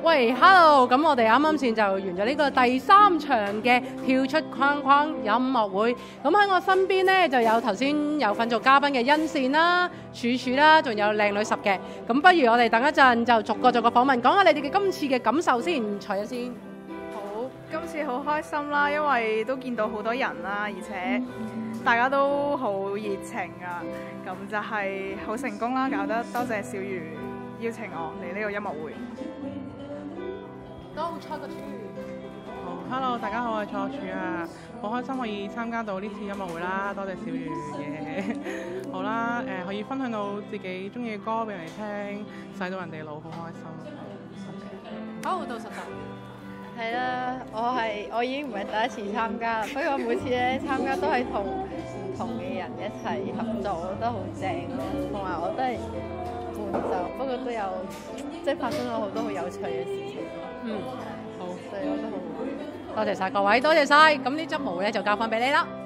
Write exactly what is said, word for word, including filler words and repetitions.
喂，Hello！咁我哋啱啱先就完咗呢個第三場嘅跳出框框音樂會。咁喺我身邊呢，就有頭先有份做嘉賓嘅欣善啦、柱柱啦，仲有靚女十嘅。咁不如我哋等一陣就逐個逐個訪問，講下你哋嘅今次嘅感受先。坐咗先。 好，今次好開心啦，因為都見到好多人啦，而且大家都好熱情啊，咁就係好成功啦，搞得多謝小魚邀請我嚟呢個音樂會。 都錯個柱。 好 ，Hello， 大家好，我係錯柱啊，好開心可以參加到呢次音樂會啦，多謝小魚嘅。好啦，誒、呃、可以分享到自己中意嘅歌俾人哋聽，洗到人哋腦，好開心。 好，到實實。 係啦，我係我已經唔係第一次參加啦，不過每次咧參加都係同唔同嘅人一齊合作，我覺得好正咯。同埋我都係伴奏，不過都有即係發生咗好多好有趣嘅事情。 嗯， 好，所以我都好多謝晒各位，多謝晒。咁呢執毛咧就交翻俾你啦。